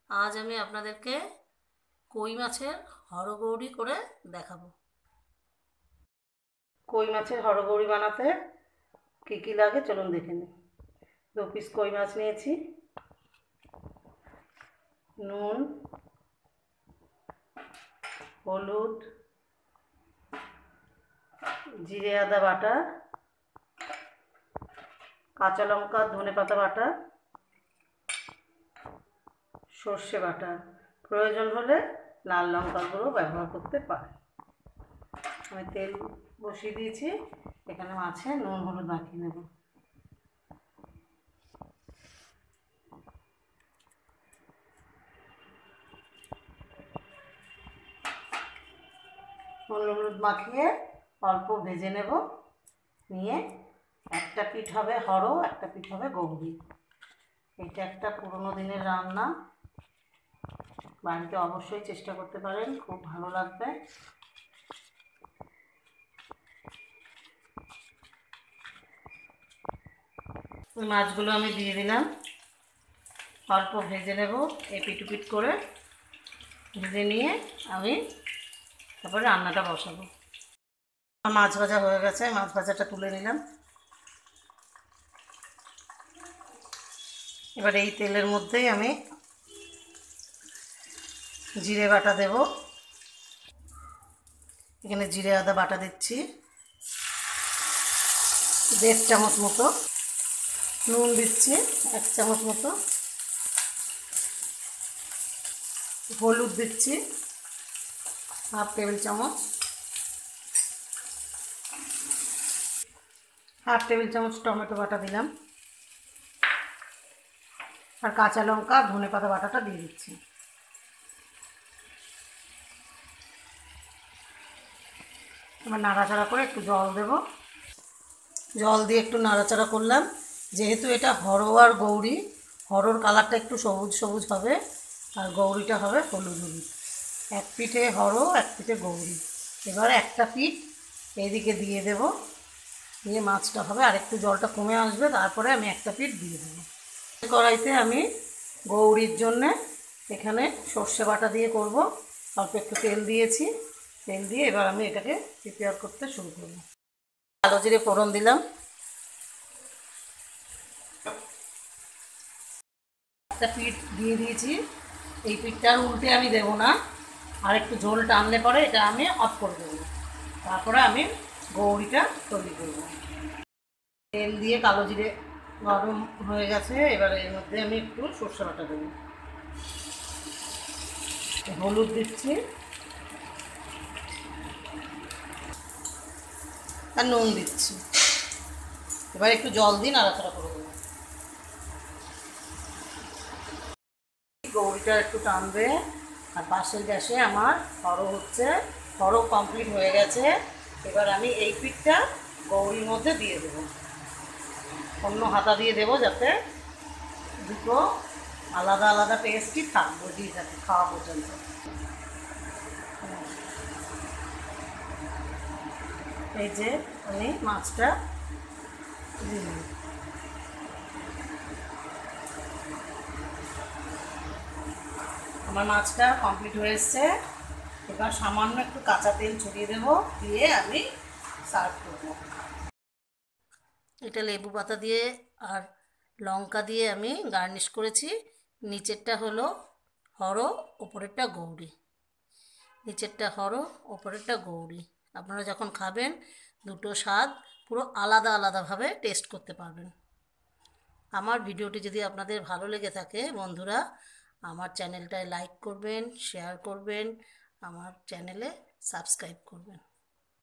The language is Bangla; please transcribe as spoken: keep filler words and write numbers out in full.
আজ আমি আপনাদেরকে কই মাছের হরগৌরি করে দেখাবো। কই মাছের হরগৌরি বানাতে কী কী লাগে চলুন দেখে নিই। দু পিস কই মাছ নিয়েছি, নুন, হলুদ, জিরে আদা বাটা, কাঁচা লঙ্কা ধনেপাতা বাটা, সর্ষে বাটা, প্রয়োজন হলে লাল লঙ্কার গুঁড়ো ব্যবহার করতে পারে। আমি তেল বসিয়ে দিয়েছি, এখানে মাছে নুন হলুদ মাখিয়ে নেব। নুন হলুদ মাখিয়ে অল্প ভেজে নেব, নিয়ে একটা পিঠ হবে হরো, একটা পিঠ হবে গৌরি। এটা একটা পুরোনো দিনের রান্না, বাড়িতে অবশ্যই চেষ্টা করতে পারেন, খুব ভালো লাগবে। মাছগুলো আমি দিয়ে দিলাম, অল্প ভেজে নেব এপিট উপিট করে। ভেজে নিয়ে আমি তারপরে রান্নাটা বসাবো। মাছ ভাজা হয়ে গেছে, মাছ ভাজাটা তুলে নিলাম। এবার এই তেলের মধ্যেই আমি জিরে বাটা দেব। এখানে জিরে আদা বাটা দিচ্ছি দেড় চামচ মতো, নুন দিচ্ছি এক চামচ মতো, হলুদ দিচ্ছি হাফ টেবিল চামচ, হাফ টেবিল চামচ টমেটো বাটা দিলাম, আর কাঁচা লঙ্কা ধনেপাতা বাটাটা দিয়ে দিচ্ছি। এবার নাড়াচাড়া করে একটু জল দেব, জল দিয়ে একটু নাড়াচাড়া করলাম। যেহেতু এটা হরো আর গৌরি, হরোর কালারটা একটু সবুজ সবুজ হবে আর গৌরিটা হবে হলুদ হলুদ। এক পিঠে হরো এক পিঠে গৌরি। এবার একটা পিঠ এইদিকে দিয়ে দেব, দিয়ে মাছটা হবে আর একটু জলটা কমে আসবে, তারপরে আমি একটা পিঠ দিয়ে দেবো। কড়াইতে আমি গৌরির জন্যে এখানে সর্ষে বাটা দিয়ে করব, অল্প একটু তেল দিয়েছি। তেল দিয়ে এবার আমি এটাকে প্রিপেয়ার করতে শুরু করব। কালো জিরে ফোড়ন দিলাম, একটা পিঠ দিয়ে দিয়েছি। এই পিঠটা উল্টে আমি দেবো না, আর একটু ঝোল টানলে পরে এটা আমি অফ করে দেবো। তারপরে আমি গৌরিটা তৈরি করব। তেল দিয়ে কালো জিরে গরম হয়ে গেছে, এবার এর মধ্যে আমি একটু সর্ষে বাটা দেবো, হলুদ দিচ্ছি আর নুন দিচ্ছি। এবার একটু জল দিয়ে নাড়াচাড়া করে দেবো। গৌরিটা একটু টানবে আর পাশের গ্যাসে আমার হরো হচ্ছে, হরো কমপ্লিট হয়ে গেছে। এবার আমি এই পিঠটা গৌরির মধ্যে দিয়ে দেবো, অন্য হাতা দিয়ে দেবো যাতে দুটো আলাদা আলাদা টেস্টই থাকবো দিয়ে যাতে খাওয়া পর্যন্ত। এই যে আমি মাছটা দিলাম, আমার মাছটা কমপ্লিট হয়ে এসছে। এবার সামান্য একটু কাঁচা তেল ছড়িয়ে দেবো, দিয়ে আমি সার্ভ করবো। এটা লেবু পাতা দিয়ে আর লঙ্কা দিয়ে আমি গার্নিশ করেছি। নিচেরটা হলো হরো, ওপরেরটা গৌরি। নিচেরটা হরো, ওপরেরটা গৌরি। আপনারা যখন খাবেন দুটো স্বাদ পুরো আলাদা আলাদাভাবে টেস্ট করতে পারবেন। আমার ভিডিওটি যদি আপনাদের ভালো লেগে থাকে বন্ধুরা, আমার চ্যানেলটায় লাইক করবেন, শেয়ার করবেন, আমার চ্যানেলে সাবস্ক্রাইব করবেন।